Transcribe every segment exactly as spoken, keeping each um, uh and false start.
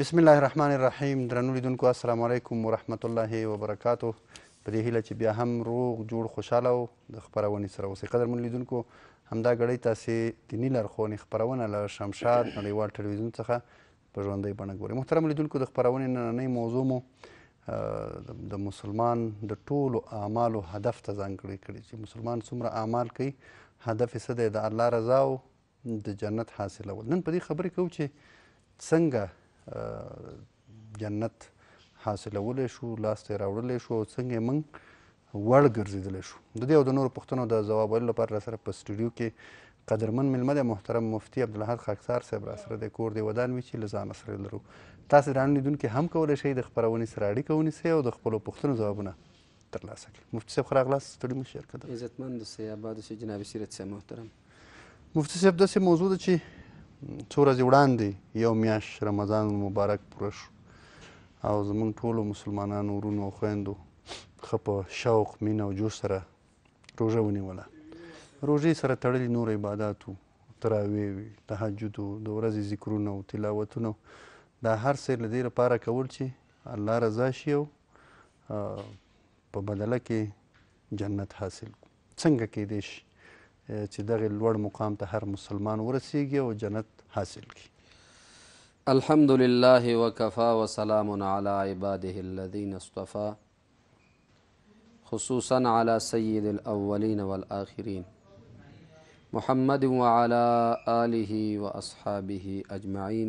بسم الله الرحمن الرحیم. درنو لیدونکو السلام علیکم ورحمت الله وبرکاتو. په دې هیله چې بیا هم روغ جوړ خوشحاله او د خپرونې سره اوسئ. قدرمن لیدونکو، همدا ګړۍ تاسې دیني لارښوونې خپرونه له شمشاد نړیوال ټلویزیون څخه په ژوندۍ بڼه ګورئ. محترم لیدونکو، د خپرونې نننۍ موضوع مو د مسلمان د ټولو اعمالو هدف ته ځانګړی کړي چې مسلمان څومره اعمال کوي، هدف یې څه دی؟ د الله رضا او د جنت حاصلول. نن په دې خبرې کوو چې څنګه جنت حاصلولی شو، لاسته یې راوړلی شو او څنګه یې موږ وړ ګرځېدلی شو. د دې او د نورو پوښتنو د ځواب ویلو لپاره راسره په سټوډیو کې قدرمن میلمه دی محترم مفتي عبدالاحد خاکسار صاحب راسره دی. کور دی ودان وي چې له ځانه سره لرو. تاسې درانه لیدونکي هم کولی شئ د خپرونې سره اړیکه ونیسئ او د خپلو پوښتنو ځوابونه ترلاسه کړئ. مفتي صاحب ښه راغلاست، ستړي مه شئ. هرکده عزتمند اوسئ، اباد اوسئ جناب سیرت صاحب محترم. مفتي صاحب، داسې موضوع ده چې څو ورځې وړاندې یو میاشت رمضان مبارک پوره شو او زموږ ټولو مسلمانانو ورونو او خویندو ښه په شوق، مینه او جوش سره روژه ونیوله. روژې سره تړلي نور عبادات وو، تراویح وي، تهجد وو، د ورځې ذکرونه او تلاوتونه، دا هر څه له دې لپاره کول چې الله رضا شي او په بدله کې جنت حاصل کړو. څنګه کیدی شي چې دغه لوړ مقام ته هر مسلمان ورسیږي او جنت حاصل کړي؟ الحمد لله وکفا وسلام علی عباده الذین اصطفى، خصوصا علی سید الاولین والآخرین محمد وعلى آله واصحابه اجمعین.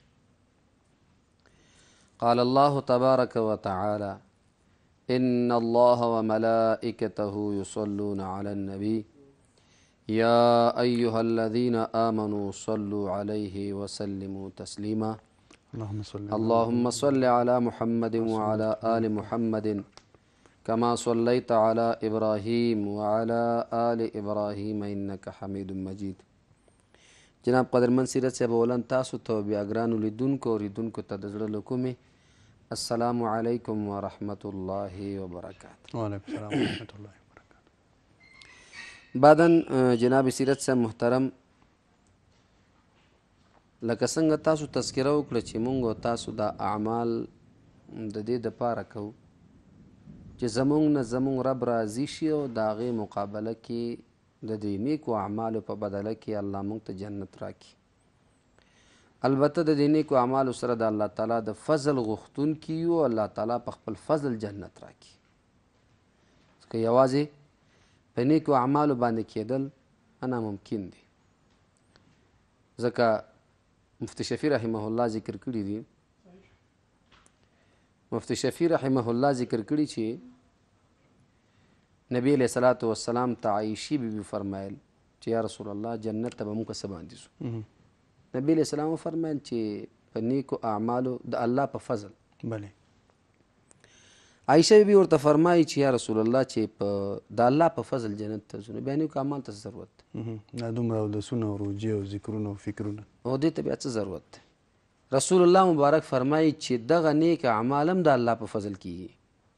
قال الله تبارک وتعالى ان الله وملائکته یصلون علی النبی یا ایها الذین آمنوا صلوا علیه وسلموا تسلیما. اللهم صل علی محمد وعلى آل محمد كما صلیت علی ابراهیم وعلى آل ابراهیم انک حمید مجید. جناب قدرمن سیرت صاحب، اولن تاسو ته بیا ګرانو لیدونکو او ریدونکو ته د زړه له کومې السلام علیکم ورحمت الله وبرکاته. وعلیکم السلام ورحمت الله. بعدن جناب سیرت صاحب محترم، لکه څنګه تاسو تذکره وکړه چې مونږ او تاسو دا اعمال د دې دپاره کوو چې زمونږ نه زمونږ رب راضي شي او د هغې مقابله کې د دې نیکو اعمالو په بدله کې الله مونږ ته جنت راکړي. البته د دې نیکو اعمالو سره د الله تعالی د فضل غوښتونکي یو، الله تعالی په خپل فضل جنت راکړي. ځکه یوازې په نیکو اعمالو باندې کېدل انا ممکن دي. ځکه مفتی شفیع رحمه الله ذکر کړي دي، مفتی شفیع رحمه الله ذکر کړي چې نبی علیه صلات وسلام ته عایشې بیبي فرمایل چې یا رسول الله جنت ته به موږ څه باندې ځو؟ نبی علیه السلام وفرمایل چې په نیکو اعمالو د الله په فضل. بله. عایشه بیبي ورته فرمایي چې یا رسول الله چې په د الله په فضل جنت ته ځو، نو بیا نیکو اعمال ته څه ضرورت دی؟ دا دومره اودسونه او روجې او ذکرونه او فکرونه، او دې ته بیا څه ضرورت دی؟ رسول الله مبارک فرمایي چې دغه نیک اعمال هم د الله په فضل کېږي.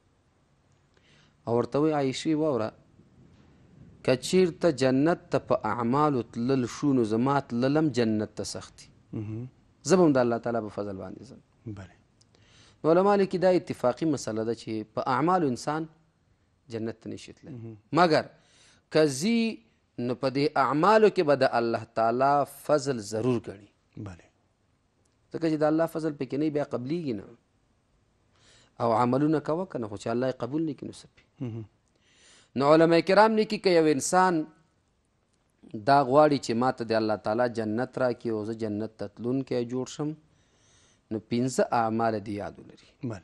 او ورته وایي عایشې واوره، که چېرته جنت ته په اعمالو تلل شو نو زما تلل هم جنت ته سخت دي، زه به هم د الله تعالی په فضل باندې ځم. بله. علما لیکي دا اتفاقي مسله ده چې په اعمالو انسان جنت ته نشي تللی، مګر که ځي نو په دې اعمالو کې به د الله تعالی فضل ضرور ګڼي. بله. ځکه چې د الله فضل پکې نه بیا قبلیږي نه، او عملونه کوه که نه، خو چې الله یې قبول نه کړي نو څه پې. نو علما کرام لیکي که یو انسان دا غواړي چې ما ته د الله تعالی جنت راکړي او زه جنت ته تلونکی جوړ شم، نو پنځه اعمال دې یاد ولري. بله.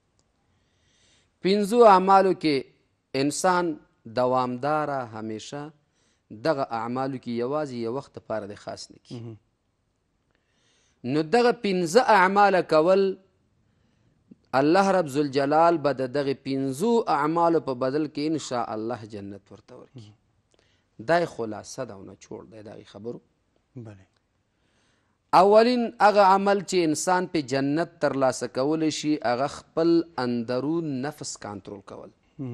پنځو اعمالو کې انسان دوامداره همیشه دغه اعمالو کې یوازې یو وخت دپاره دی خاص نه کړي. نو دغه پنځه اعمال کول الله رب ذوالجلال به د دغې پنځو اعمالو په بدل کې انشاء الله جنت ورته ورکړي. دا یې خلاصه ده او نچوړ دی د هغې خبرو. بله. اولین هغه عمل چې انسان په جنت ترلاسه کولی شي هغه خپل اندرون نفس کنټرول کول،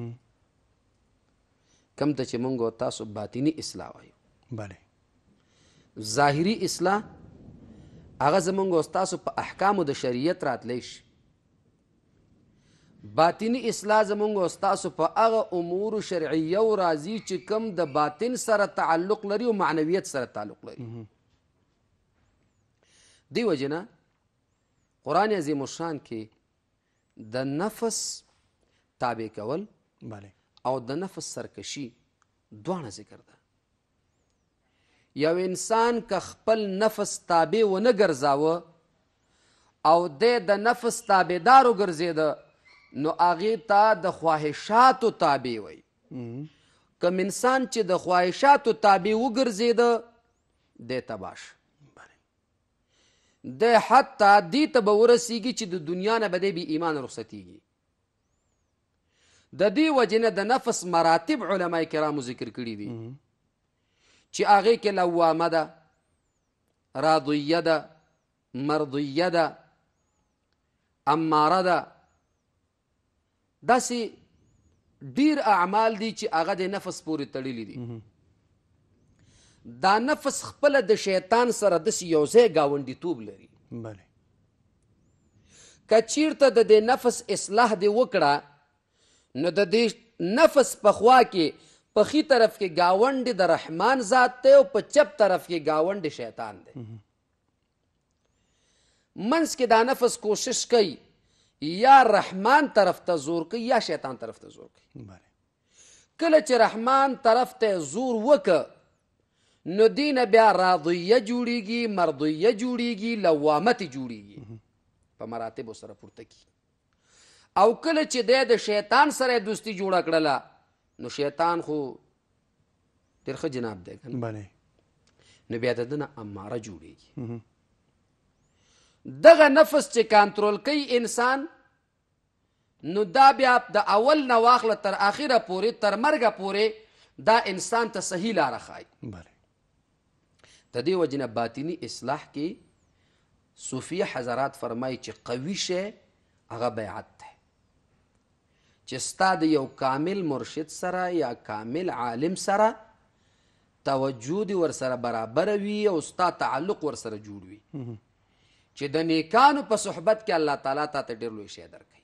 کم ته چې موږ او تاسو باطني اصلاح وایو. بله. ظاهري اصلاح هغه زمونږ او ستاسو په احکامو د شریعت راتلی شي. باطنی اصلاح زمونږ او ستاسو په هغه امورو شرعیو راځي چې کوم د باطن سره تعلق لري او معنویت سره تعلق لري. دی وجې نه قرآن عظیم الشان کې د نفس تابع کول او د نفس سرکشي دواړه ذکر ده. یو انسان که خپل نفس تابع ونه ګرځاوه او دی د نفس تابعدار وګرځېده نو هغې ته د خواهشاتو تابع وی. کوم انسان چې د خواهشاتو تابع وګرځېده دی تباه شه. دی حتی دې ته به ورسیږي چې د دنیا نه به دی بې ایمانه رخصتیږي. د دې وجې نه د نفس مراتب علما کرامو ذکر کړي دي چې هغې کې لوامه ده، راضیه ده، مرضیه ده، اماره ده. داسې ډیر اعمال دي چې هغه د نفس پورې تړلي دي. دا نفس خپله د شیطان سره داسې یو ځای ګاونډیتوب لري. که چیرته د دې نفس اصلاح دې وکړه نو د دې نفس په خوا کې په ښي طرف کې ګاونډ د رحمان ذات دی او په چپ طرف کې ګاونډ شیطان دی. منځ کې دا نفس کوشش کوي یا رحمان طرف ته زور کوي یا شیطان طرف ته زور کوي. کله چې رحمان طرف ته زور وکړه نو دینه بیا راضیه جوړیږي، مرضیه جوړیږي، لوامت جوړیږي، په مراتبو سره پورته کی. او کله چې دی د شیطان سره دوستی جوړه کړله نو شیطان خو ډېر ښه جناب دی که نه، نو بیا د ده نه اماره جوړیږي. دغه نفس چې کنټرول کوي انسان نو دا بیا د اول نه واخله تر آخره پورې تر مرګه پورې دا انسان ته صحیح لاره ښایي. د دې وجې نه باطني اصلاح کې صوفیه حضرات فرمایي چې قوي شی هغه بیعت دی، چې ستا د یو کامل مرشد سره یا کامل عالم سره توجه دې ورسره برابره وي او ستا تعلق ورسره جوړ وي چې د نیکانو په صحبت کې الله تعالی تا ته ډېر لوی شی درکوي.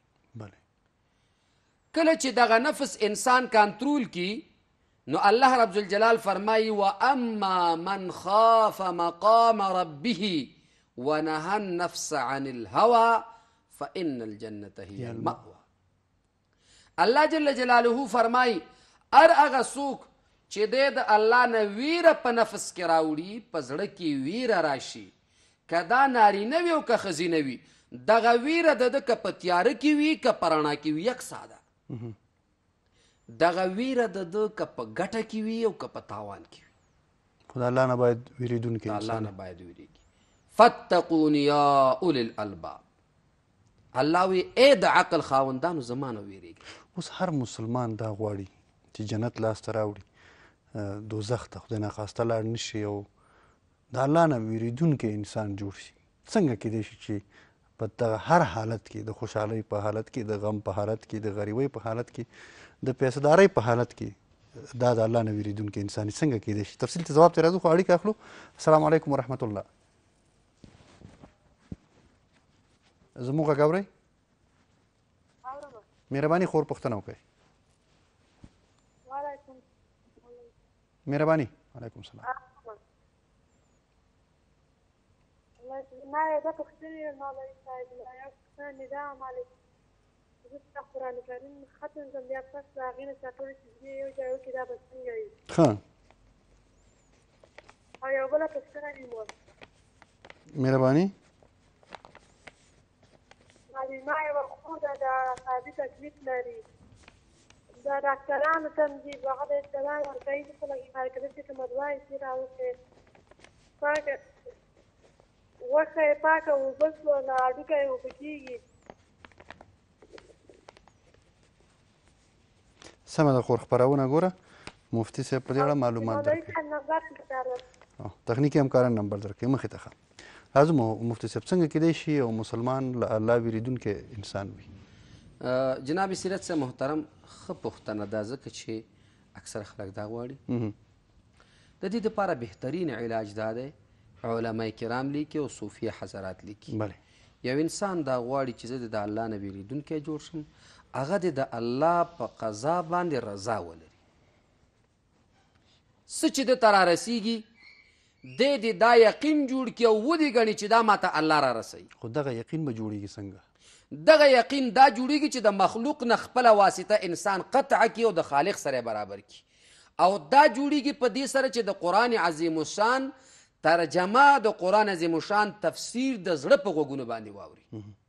کله چې دغه نفس انسان کنټرول کی نو الله رب الجلال فرمایي واما من خاف مقام ربه ونهى النفس عن الهوى فإن الجنة هي المأوى. الله جل جلاله فرمایي هر هغه څوک چې دی د الله نه ویره په نفس کې راوړي، په زړه کې ویره راشي، که دا نارینه وي او که ښځینه وي، دغه ویره د ده که په تیاره کې وي که په رڼا کې وي یکسا ده. دغه ویره د ده که په ګټه کې وي او که په تاوان کې وي. خو د الله نه باید ویرېدونکی انسان، د الله نه باید ویرېږي. فاتقون یا اولی الالباب. الله وی ای د عقل خاوندانو زما نه ویرېږي. اوس هر مسلمان دا غواړي چې جنت لاسته راوړي، دوزخ ته خدای ناخواسته لاړ نه شي او د الله نه ویرېدونکی انسان جوړ شي. څنګه کیدای شي چې په دغه هر حالت کې، د خوشحالۍ په حالت کې، د غم په حالت کې، د غریبۍ په حالت کې، د پیسهدارۍ په حالت کې دا د الله نه ویرېدونکی انسان څنګه کیدای شي؟ تفصیل ته ځواب ته راځو خو اړیکه اخلو. السلام علیکم ورحمت الله. زموږ غږ اورئ؟ مهرباني خور پوښتنه وکړئ. مهرباني. وعلیکم السلام. ما دا پوښتنې مولوي صاحب یو څه نظام علیکم زه ستا قرآن کریم ختم کړم بیا پس د هغې نه ستا ټولې سجدې یو ځای وکړي دا به څنګه وي؟ ښه. او یو بله پوښتنه مې وه. مهرباني. معلمه یوه خور ده د اعصابي تکلیف لري، د ډاکټرانو ته هم ځي، هغه د اطلاع ورکوي چې خو لږ حرکت چې کومه دوا یې چې راوکړې پاکه غوښه یې پاکه اوبه شوله، هډوکی یې اوبه کېږي. سمه ده خور، خپرونه ګوره، مفتي صاحب په دې اړه معلومات درکوي. تخنیکي همکاران نمبر درکوي مخې ته. ښه راځو مفتي صاحب، څنګه کیدای شي یو مسلمان له الله ویرېدونکی انسان وي؟ جناب سیرت صاحب محترم ښه پوښتنه ده، ځکه چې اکثر خلک دا غواړي. د دې دپاره بهترین علاج دا دی علما کرام لیکي او صوفیه حضرات لیکي. بله. یو انسان دا غواړي چې زه د الله نه بیریدونکی جوړ شم، هغه د د الله په قضا باندې رضا ولري. څه چې د ته رارسیږي دی د دا یقین جوړ کړي او ودې ګڼي چې دا ماته الله را رسوي. خو دغه یقین به جوړېږي څنګه؟ دغه یقین دا جوړیږي چې د مخلوق نه خپله واسطه انسان قطع کړي او د خالق سره برابر کړي، او دا جوړیږي په دې سره چې د قرآن عظیم الشان ترجمه، د قرآن عظیم الشان تفسیر د زړه په غوږونو باندې واوري.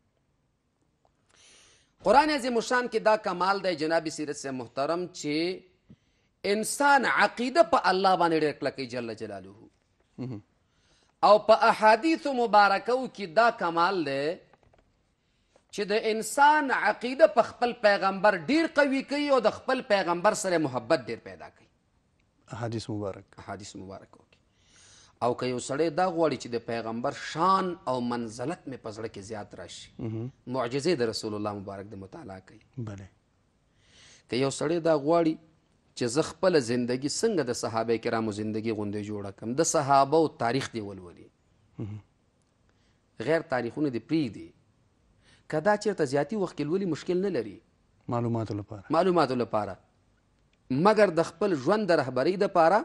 قرآن عظیم الشان کې دا کمال دی جناب سیرت سے محترم چې انسان عقیده په الله باندې ډېر کلکوي جل جلاله، او په احادیثو مبارکو کې دا کمال دی چې د انسان عقیده په خپل پیغمبر ډیر قوي کوي او د خپل پیغمبر سره محبت ډیر پیدا کوي. احادیث مبارک احادیث مبارک وکي. او که یو سړی دا غواړي چې د پیغمبر شان او منزلت مې په زړه کې زیات راشي، معجزې د رسول الله مبارک د مطالعه کوي. بله. که یو سړی دا غواړي چې زه خپله زندگی څنګه د صحابه کرامو زندگی غوندې جوړه کړم، د صحابه او تاریخ دی ولولي، غیر تاریخونه دی پرېږدي. که دا چېرته زیاتي وخت کې لولي مشکل نه لري معلوماتو لپاره معلوماتو لپاره مګر د خپل ژوند د رهبرۍ دپاره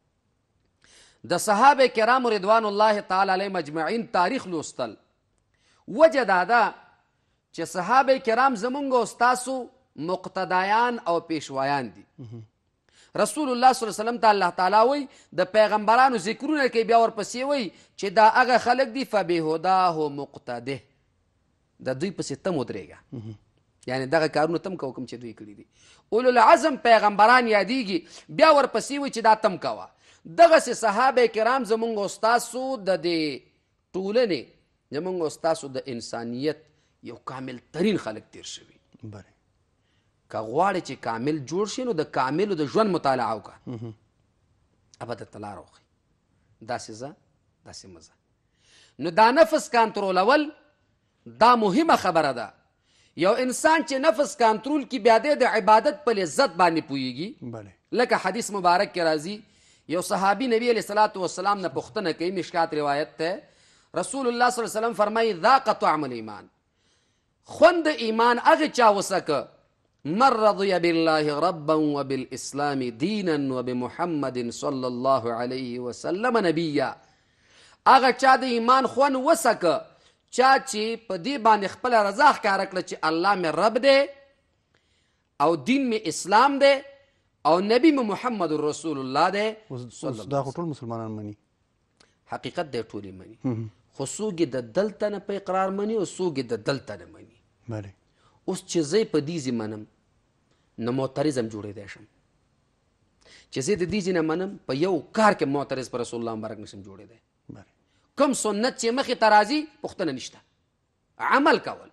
د صحابه کرامو رضوان الله تعالی علیهم اجمعین تاریخ لوستل. وجه دا ده چې صحابه کرام زمونږ او ستاسو مقتدایان او پیشوایان دي. رسول الله صلی الله علیه وسلم ته الله تعالی وی د پیغمبرانو ذکرونه کوي، بیا ورپسې وی چې دا هغه خلک دي فبهداه مقتده، د دوی پسې تم ودرېږه، یعنی دغه کارونه تم کوه کوم چې دوی کړي دي. اولو العزم پیغمبران یادیږي، بیا ورپسې وی چې دا تم کوه. دغسې صحابه کرام زمونږ او ستاسو د دې ټولنې، زمونږ او ستاسو د انسانیت یو کامل ترین خلک تیر شوي. بله. که غواړې چې کامل جوړ شي نو د کاملو د ژوند مطالعه وکړه، ابه درته لاره وښي، داسې ځه داسې مه ځه. نو دا نفس کنټرولول دا مهمه خبره ده. یو انسان چې نفس کنټرول کی بیا دی د عبادت په لذت باندې پوهیږي. بله. لکه حدیث مبارک کې راځي، یو صحابي نبی علیه الصلاة والسلام نه پوښتنه کوي، مشکات روایت ته، رسول الله صلی الله علیه وسلم فرمایي ذاق طعم الایمان، خوند ایمان هغه چا وسکه من رضی بالله ربا وبالاسلام دینا وبمحمد صلی الله علیه وسلم نبیا، هغه چا د ایمان خوند وسکه چا چې په دې باندې خپل رضا ښکاره کړه چې الله مې رب دی او دین مې اسلام دی او نبی مې محمد رسول الله دی. دا خو ټول مسلمانان مني، حقیقت دی ټول یې مني، خو څوک یې د دلته نه په اقرار مني او څوک یې د دلته نه مني. بله. اوس چې زه په دې ځای منم نو معترضم جوړېدی شم، چې زه د دې ځای نه منم په یو کار کې معترض په رسول الله مبارک نشم جوړېدی. بله. کم سنت چې مخې ته راځي پوښتنه نشته، عمل کول.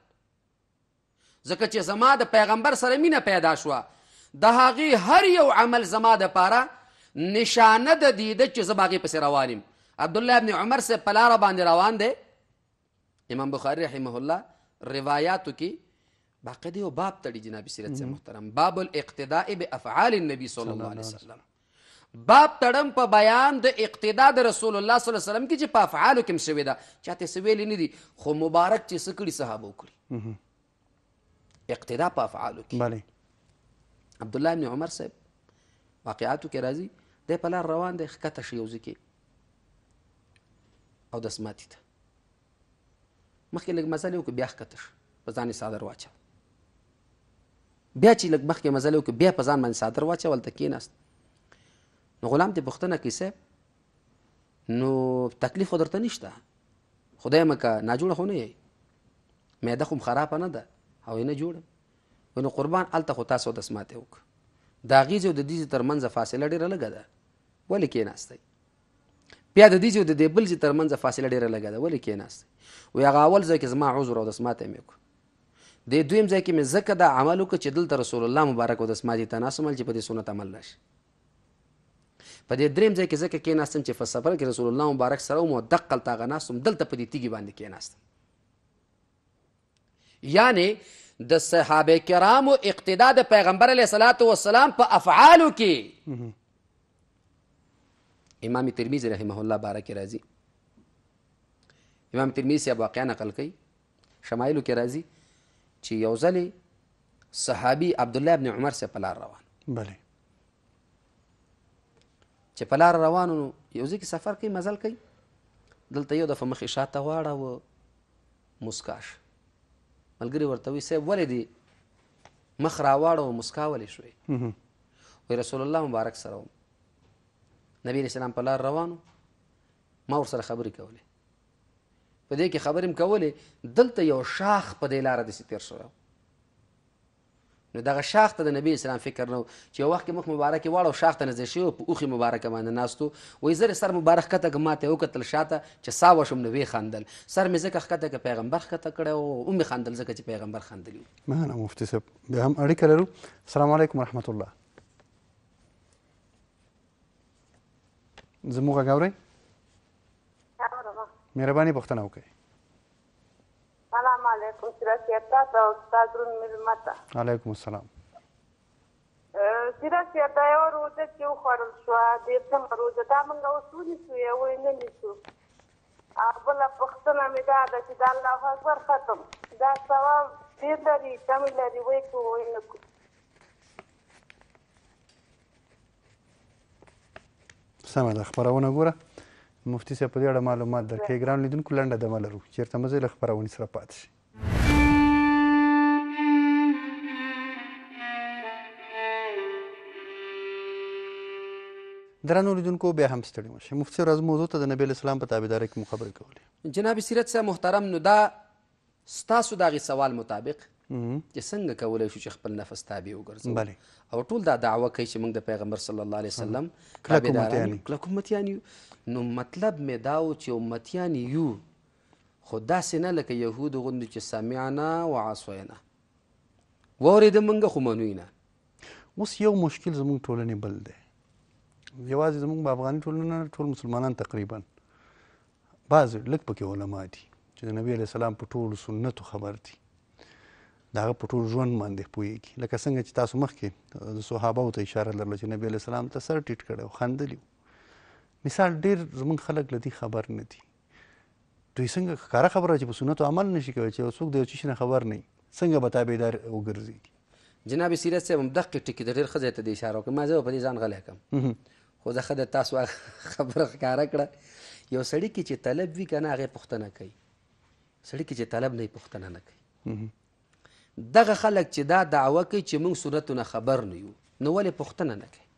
ځکه چې زما د پیغمبر سره مینه پیدا شوه، د هغې هر یو عمل زما دپاره نشانه د دې ده چې زه به هغې پسې روان یم. عبدالله ابن عمر صاحب په لاره باندې روان دی، امام بخاري رحمه الله روایاتو کې باقاعده یو باب تړي جناب سیرت سے محترم، باب الاقتداء بافعال النبي صلی الله علیه وسلم. باب تړم په بیان د اقتدا د رسول الله صلی الله علیه وسلم کې چې په افعالو کې هم شوې ده، چاته څه ویلي نه دي، خو مبارک چې څه کړي صحابه وکړي، اقتدا په افعالو کې. بله. عبدالله ابن عمر صاحب واقعاتو کې راځي، دی په لار روان دی، ښکته شي یو ځای کې او دس ماتي ته مخکې لږ مزل وکړي، بیا ښکته شو، په ځان یې څادر واچو، بیا چې لږ مخکې مزل وکړي بیا په ځان باندې څادر واچو، هلته کېناست. نو غلام ته پوښتنه کوي صاحب نو تکلیف خو درته نشته، خدای مکه ناجوړه خو نه یې، معده خو خرابه نه ده او یې نه جوړه، نو قربان هلته خو تاسو دس ماتې وکړه، د هغې ځای او د دې ځای تر منځه فاصله ډېره لږه ده، ولې کېناستی؟ بیا د دې ځای او د دې بل ځای تر منځه فاصله ډېره لږه ده، ولې کېناستی؟ وایي هغه اول ځای کې زما عذر او دس ماتی مې وکړه، دې دویم ځای کې مې ځکه دا عمل وکړه چې دلته رسول الله مبارک او دس ماتي ته ناست وم چې په دې سنت عمل راشي. په دې دریم ځای کې ځکه کېناستم چې په سفر کې رسول الله مبارک سره وم او دقل ته هغه ناست وم، دلته په دې تیږې باندې کېناستم. یعنې د صحابه کرامو اقتدا د پیغمبر علیه الصلاة والسلام په افعالو کې. امام ترمذي رحمه الله باره کې راځي، امام ترمذي صاحب واقعا نقل کوي شمایلو کې راځي چې یو ځلې صحابي عبدالله ابن عمر صاحب په لار روان بله چې په لار روانو نو یو ځای کې سفر کوي مزل کوي دلته یو دفعه مخې شاته واړوه مسکا شه ملګري ورته وایي صاحب ولې دې مخ راواړوه مسکا ولې شوې وایي رسول الله مبارک سره وم نبي علیه السلام په لار روانو ما ورسره خبرې کولې په دې کې خبرې م کولې دلته یو شاخ په دې لاره داسې تېر شوی نو دغه شاخ ته د نبي اسلام فکر نه و چې یو وخت کې مخ مبارک یې واړو شاخ ته نږدې شوی په اوښې مبارکه باندې ناست و وایي زه سر مبارک ښکته کړم ما ته یې وکتل شاته چې سا وشم نو ویې خندل سر مې ځکه ښکته که پیغمبر ښکته کړی و ومې خندل ځکه چې پیغمبر خندلي و مننه مفتي صاحب بیا هم اړیکه لرو السلام علیکم ورحمت الله زموږ غږ اورئ مهرباني پوښتنه وکړئ سلام علیکم سیرت سیاتا ته استاد رون مېلمه ته علیکم السلام سیرت سیاتا یوه روژه چې وخوړل شوه دېرشمه روژه دا موږ اوس ونیسو یا وایي نه نیسو او بله پوښتنه مې دا ده چې د الله اکبر ختم دا ثواب ډېر لري کم لري وایي کړو وایي نه کړو سمه ده خپرونه ګوره مفتي صاحب په دې اړه معلومات درکوي ګران لیدونکو لنډه دمه لرو چېرته مه ځئ له خپرونې سره پاتې شئ درنو لیدونکو بیا هم ستړي مه شئ مفتي صاحب راځو موضوع ته د نبي علیه السلام په تابعدارۍ کې مو خبرې کولې جناب سیرت صاحب محترم نو دا ستاسو د هغې سوال مطابق چې څنګه کولی شو چې خپل نفس تابع وګرځو بله او ټول دا دعوه کوي چې موږ د پیغمبر صلی الله علیه وسلم کلک امتیان یو کلک امتیان یو نو مطلب مې دا و چې امتیان یو خو داسې نه لکه یهودو غوندې چې سمعنا وعصینا واورېده موږ خو منو نه اوس یو مشکل زموږ ټولنې بل دی یوازې زموږ په افغاني ټولنه ټول مسلمانان تقریبا بعض لږ پکې علما دي چې د نبي علیه السلام په ټولو سنتو خبر دي د هغه په ټول ژوند باندې پوهېږي لکه څنګه چې تاسو مخکې د صحابهو ته اشاره لرله چې نبي علیه السلام ته سر ټیټ کړی و خندلي و مثال ډېر زموږ خلک له دې خبر نه دي دوی څنګه ښکاره خبره چې په سنتو عمل نشي کولی چې یو څوک د یو څه شي نه خبر نه وي څنګه به تابعدار وګرځېږي جناب سیرت صاحب هم دقې ټکي د ډېر ښه ځای ته د اشاره وکړم ما زه به په دې ځان غلی کړم خو زه ښه د تاسو خبره ښکاره کړه یو سړي کې چې طلب وي که نه هغې پوښتنه کوي سړي کې چې طلب نه وي پوښتنه نه کوي دغه خلک چې دا دعوه کوي چې موږ سنتو نه خبر نه یو نو ولې پوښتنه نه کوي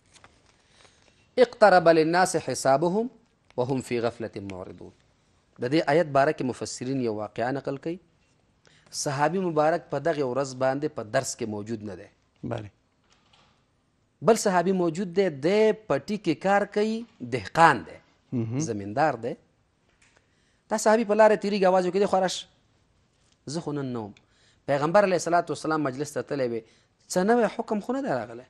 اقترب للناس حسابهم وهم فی غفلة معرضون د دې آیت باره کې مفسرین یو واقعه نقل کوي صحابي مبارک په دغه ورځ باندې په درس کې موجود نه دی بله بل صحابي موجود دی د پټي کې کار کوي دهقان دی زمیندار دی دا صحابي په لاره تیریږي اواز وکړي دی خو راشه زه خو نن نه وم پیغمبر علیه الصلاة والسلام مجلس ته تللی وی څه نوی حکم خو نه دی راغلی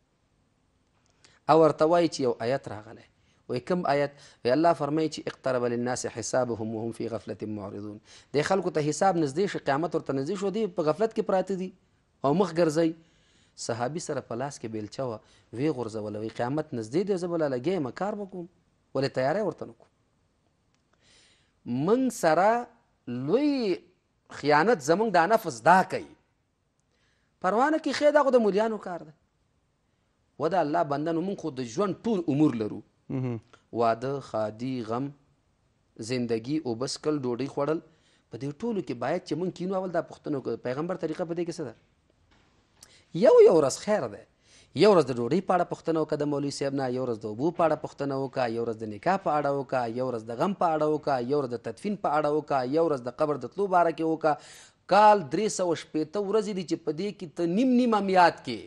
او ورته وایي چې یو آیت راغلی وایي کوم آیت وی الله فرمایي چې اقترب للناس حسابهم وهم فی غفلة معرضون دې خلکو ته حساب نږدې شي قیامت ورته نږدې شو دی په غفلت کې پراته دي او مخ ګرځئ صحابي سره په لاس کې بیلچه وه ویې غورځوله وایي قیامت نږدې دی زه به لا لګیا یم کار به کوم ولې تیاری ورته نه کوم موږ سره لوی خیانت زمونږ دا نفس دا کوي پروا نه کې خیر دا خو د مولیانو کار دی و د الله بندنو موږ خو د ژوند ټول امور لرو واده خادي غم زندگی اوبه څښل ډوډۍ خوړل په دې ټولو کې باید چې موږ کینو اول دا پوښتنه وکړو پیغمبر طریقه په دې کې څه ده یو یو ورځ خیر دی یو ورځ د ډوډۍ په اړه پوښتنه وکړه د مولوي صاحب نه یو ورځ د اوبو په اړه پوښتنه وکړه یو ورځ د نکاح په اړه وکړه یو ورځ د غم په اړه وکړه یو ورځ د تدفین په اړه وکړه یو ورځ د قبر د تلو باره کې وکړه کال درې سوه شپېته ورځې دي چې په دې کې ته نیم نیم هم یاد کې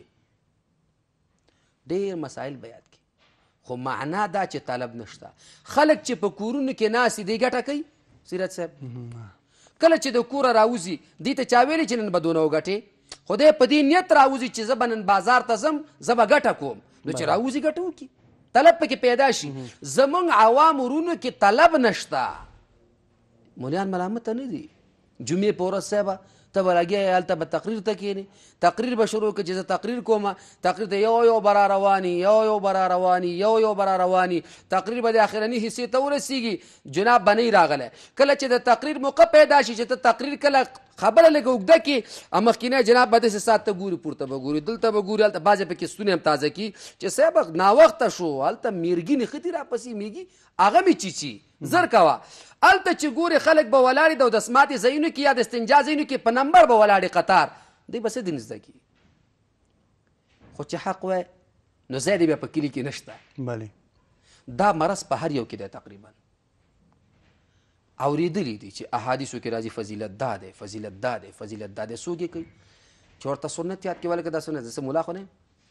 ډېر مسایل به یاد کې خو معنا دا چې طلب نشته خلک چې په کورونو کې ناستې دی ګټه کوي سیرت صاحب کله چې د کوره راوځي دې ته چا ویلي چې نن به دونه وګټې خو دی په دې نیت راوځي چې زه به نن بازار ته ځم زه به ګټه کوم نو چې راوځي ګټه وکړي طلب پکې پیدا شي زمونږ عوام ورونو کې طلب نشته مولیان ملامته نه دي جمعې په ورځ صاحبه ته به لګیا هلته به تقریر ته کښېنې تقریر به شروع کړي چې زه تقریر کوم تقریر ته یو یو به را رواني یو یو به را رواني یو یو به را رواني تقریر به د اخرني حصې ته ورسېږي جناب به نه راغلی کله چې د تقریر موقع پیدا شي چې ته تقریر کله خبره لږه اوږده کړي مخکینی جناب به داسې ساعت ته ګوري پورته به ګوري دلته به ګوري هلته بعضې پکې ستونې هم تازه کړي چې صاحب ناوخته شو هلته میرګي نښتي راپسې میږي هغه مې چیچي زر کوه هلته چې ګوري خلک به ولاړې د اودسماتې ځایونو کې یا د استنجا ځایونو کې په نمبر به ولاړې قطار دوی به څه دین زده کړي خو چې حق وای نو ځای دی بیا په کلي کې نشته بلې دا مرض په هر یو کې دی تقریبا اورېدلي دي چې احادیثو کې راځي فضیلت دا دی فضیلت دا دی فضیلت دا دی څوک یې کوي چې ورته سنت یاد کړي ولکه دا سنت زه مولا خو نه یم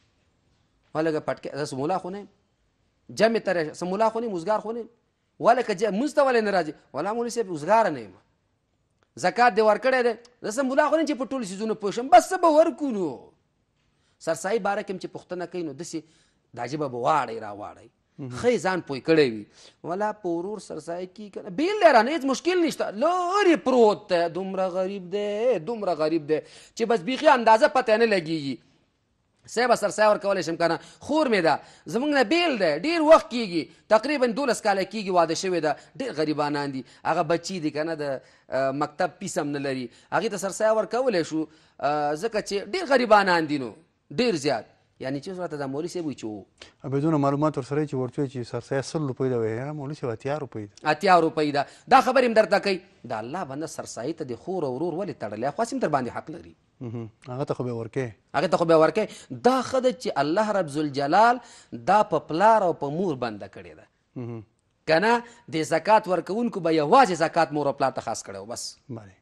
ولکه پټکې زه مولا خو نه یم جمع ته راشه زه مولا خو نه یم اوزګار خو نه یم ولکه مونځ ته ولې نه راځي ولا مولوي صاحب اوزګاره نه یم زکات دې ورکړی دی زه مولا خو نه یم چې په ټولو څیزونو پوه شم بس څه به ورکو نو سرسایي باره کې هم چې پوښتنه کوي نو داسې دا ژبه به واړئ را واړئ ښه ځان پوی کړی وي ولا په ورور سرسایه کي که نه بیل دی رانه هېڅ مشکل نشته لرې پروت دی دومره غریب دی دومره غریب دی چې بس بیخي اندازه پته نه لګېږي صاحبه سرسایه ورکولی شم که نه خور مې ده زموږ نه بیل دی ډېر وخت کېږي تقریبا دولس کاله کېږي واده شوی ده ډېر غریبانان دي هغه بچي دي که نه د مکتب پیس هم نه لري هغې ته سرسایه ورکولی شو ځکه چې ډېر غریبانان دي نو ډېر زیات یعنی چې راته دا مولوي صاحب وایي چې و بدونه معلومات ورسره چې ورته وایي چې سرسایه سل روپۍ ده وایي مولوي صاحب اتیا روپۍ ده اتیا روپۍ ده دا خبرې هم درته کوي د الله بنده سرسایي ته د خور او ورور ولې تړلی خو هم در باندې حق لري هغه ته خو به ورکې هغې ته خو به ورکې دا ښه ده چې الله رب ذوالجلال دا په پلار او په مور بنده کړې ده که نه د زکات ورکوونکو به یوازې زکات مور او پلار ته خاص کړی و بس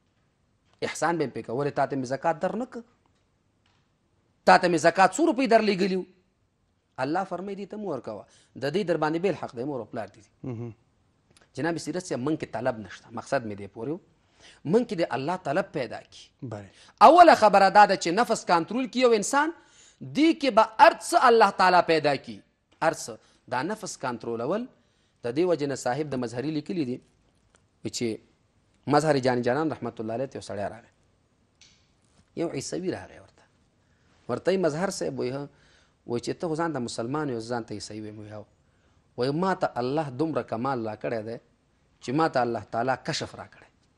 احسان به یې پرې کولې تا ته مې زکات در نه که تا ته مې زکات څو روپۍ در لېږلي الله فرمایي دې ته مو ورکوه د دې در باندې بیل حق دی مور او پلار دي جناب سیرت صاحب من کې طلب نشته مقصد مې دی پورې و من کې د الله طلب پیدا کړي اوله خبره دا ده چې نفس کنټرول کړي یو انسان دې کې به هر څه الله تعالی پیدا کړي هر څه دا نفس کنټرولول د دې وجې نه صاحب د مظهري لیکلي دي چې مظهر جان جانان رحمت الله علیه ته یو سړی راغی یو عیسوي راغی ورته ورته یې مظهر صاحب وایي وایي چې ته خو ځان ته مسلمان یې ځان ته عیسوي ویم وایي وایي ما ته الله دومره کمال را کړی دی چې ما ته الله تعالی کشف را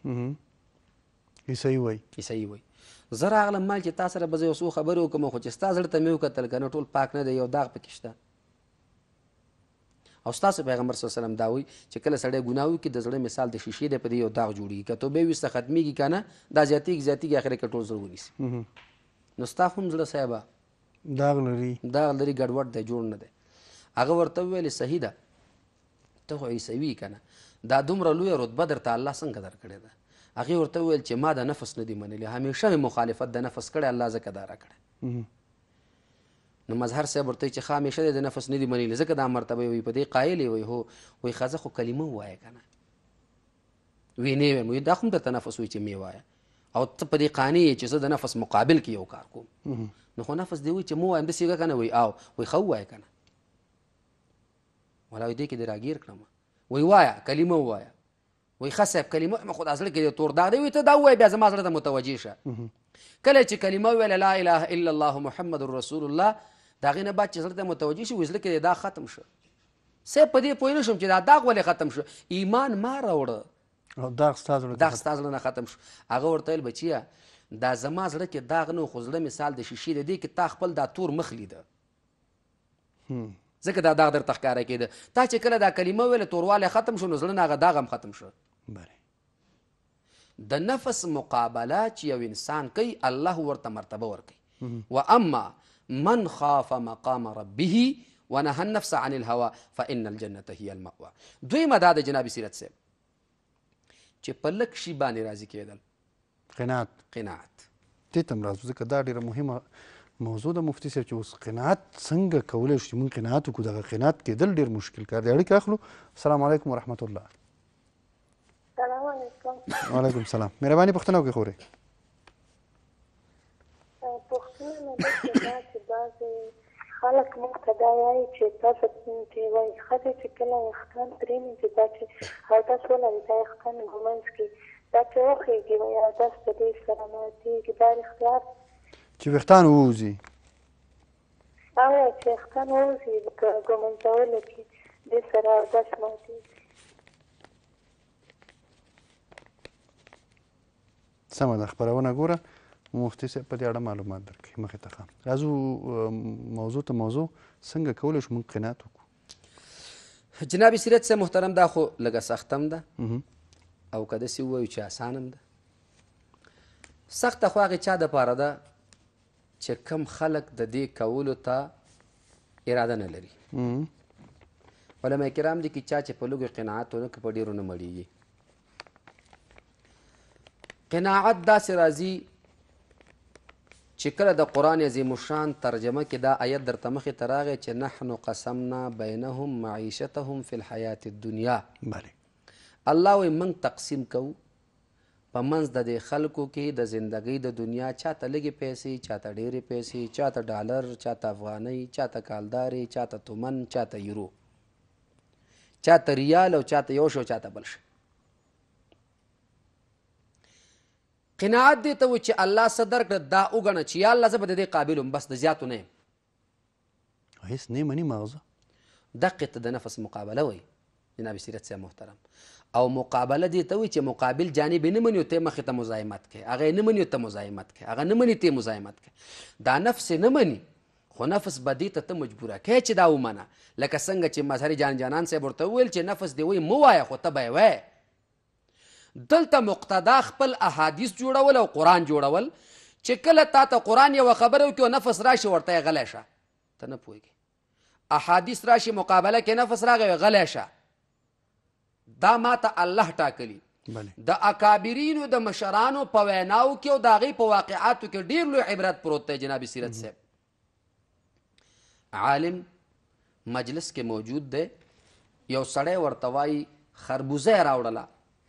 کړی عیسوي وایي عیسوي وایي زه راغلم مال چې تا سره به زه یو څو خبرې وکړم خو چې ستا زړه ته مې وکتل که نه ټول پاک نه دی یو داغ پکې شته او ستاسو پیغمبر صلی الله علیه وسلم دا وایي چې کله سړی ګناه وکړي د زړه مثال د شیشې دی په دې یو داغ جوړېږي که توبې ویسته ختمېږي که نه دا زیاتېږي زیاتېږي اخر کې ټول زړه ونیسي نو ستا هم زړه صاحبه داغ لري داغ لري ګډوډ دی جوړ نه دی هغه ورته وویلې صحیح ده ته خو عیسوي که نه دا دومره لویه رتبه درته الله څنګه درکړې ده هغې ورته وویل چې ما د نفس نه دي منلي همیشه مې مخالفت د نفس کړی الله ځکه دا راکړی نو مظهر صاحب ورته چې ښه همیشه دی د نفس نه دي منلي ځکه دا مرتبه وي په دې قایل یې وایي هو وایي ښځه خو کلمه ووایه که نه وی نه ویم وایي دا خو هم درته نفس وایي چې مې وایه او ته په دې قانع یې چې زه د نفس مقابل کې یو کار کوم نو خو نفس دی وایي چې مو وایم داسې وکړه که نه وایي او وایي ښه ووایه که نه ولا وایي دې کې دې راګیر کړم وایي وایه کلمه ووایه وایي ښه صاحب کلمه وایم خو دا زړه کې دې تور داغ دی وایي ته دا ووایه بیا زما زړه ته متوجه شه کله چې کلمه وویله لا اله الا الله محمد رسول الله د هغې نه بعد چې زړه ته متوجه شي وایي زړه کې دې دا ختم شه صاحب په دې پوه نه شم چې دا داغ ولې ختم شو ایمان ما راوړه او داغ ستا زړه داغ ستا زړه نه ختم شو هغه ورته ویل بچیه دا زما زړه کې داغ نه خو زړه مثال د شیشې دی دې کې تا خپل دا تور مخ لیده ځکه دا داغ درته ښکاره کېده تا چې کله دا کلمه ویله توروالی ختم شو نو زړه نه هغه داغ هم ختم شو د نفس مقابله چې یو انسان کوي الله ورته مرتبه ورکوي و اما من خاف مقام ربه ونهى النفس عن الهوى فإن الجنة هي المأوى دویمه دا د جناب سیرت صاحب چې په لږ شي باندې راضي کېدل قناعت قناعت دې ته هم راځو ځکه دا ډېره مهمه موضوع ده مفتي صاحب چې اوس قناعت څنګه کولی شو چې موږ قناعت وکړو دغه قناعت کېدل ډېر مشکل کار دی اړیکه اخلو السلام علیکم ورحمت الله سلام علیکم وعلیکم السلام مهرباني پوښتنه وکړئ خورې پوښتنه مې ده دا چې بعضې خلک موږ ته دا وایي چې تاسو چې وایي ښځې چې کله ویښتان پرېمنځي دا چې اودس ولري دا ویښتان په منځ کې دا چې وخېږي وایي اودس په دې سره ماتېږي دا رښتیا ده چې ویښتان ووځي هغه چې ویښتان ووځي ږمنځولو کې دې سره اودس ماتېږي سمه ده خپرونه ګوره مفتي صاحب په دې اړه معلومات درکوي مخې ته ښه راځو موضوع ته موضوع څنګه کولی شو موږ قناعت وکړو جناب سیرت صاحب محترم دا خو لږه سختم ده او که داسې ووایو چې اسانم ده سخته خو هغې چا دپاره ده چې کم خلک د دې کولو ته اراده نه لري علما کرام دي کې چا چې په لږو قناعت ونه کړي په ډېرو نه مړېږي قناعت داسې راځي چې کله د قرآن عظیم الشان ترجمه کې دا آیت درته مخې ته راغی چې نحن قسمنا بینهم معیشتهم فی الحیات الدنیا بله الله وایي موږ تقسیم کوو په منځ د دې خلکو کې د زندګۍ د دنیا چاته لږې پیسې چاته ډېرې پیسې چاته ډالر چاته افغانۍ چاته کالدارې چاته تومن چاته یورو چاته ریال او چاته یو شو چاته بل شي قناعت دې ته وایي چې الله څه درکړه دا وګڼه چې یا الله زه به د دې قابل یم بس د زیاتو نه یم هېڅ نه مني مغزه دقې ته د نفس مقابله وایي جناب سیرت صاحب محترم او مقابله دې ته وایي چې مقابل جانب یې نه مني او ته مخې ته مزاحمت کوي هغه یې نه مني او ته مزاحمت کوي هغه نه مني ته مزاحمت کوي دا نفس یې نه مني خو نفس به دې ته ته مجبوره کوې چې دا ومنه لکه څنګه چې مظهري جان جانان صاحب ورته وویل چې نفس دې وایي مه وایه خو ته به یې وایې دلته مقتدا خپل احادیث جوړول او قرآن جوړول چې کله تا ته قرآن یوه خبره وکړي او نفس راشي ورته یې غلی شه ته نه پوهېږې احادیث راشي مقابله کې نفس راغی غلی شه دا ما ته الله ټاکلي د اکابرینو د مشرانو په ویناو کې او د هغې په واقعاتو کې ډېر لوی عبرت پروت دی جناب سیرت صاحب عالم مجلس کې موجود دی یو سړی ورته وایي خربوزه یې راوړله